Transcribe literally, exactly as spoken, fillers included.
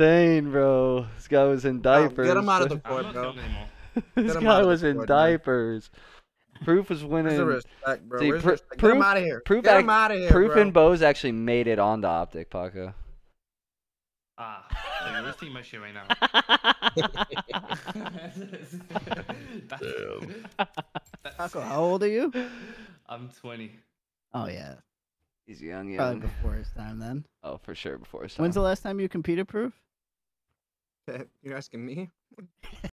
insane, bro. This guy was in diapers. Get him out of the but- court, I'm not bro. killing anymore. This him guy out of the was in court, man. diapers. Proof was Where's the winning. respect, bro? See, Where's pr- the respect? Get proof, him out of here. Proof, Get act- him out of here, Proof bro. and Bose actually made it onto Optic, Paco. Ah, so you're risking my shit right now. That's, that's, Paco, how old are you? I'm twenty. Oh yeah, He's young, probably young. before his time then. Oh, for sure, before his time. When's the last time you competed, Proof? You're asking me?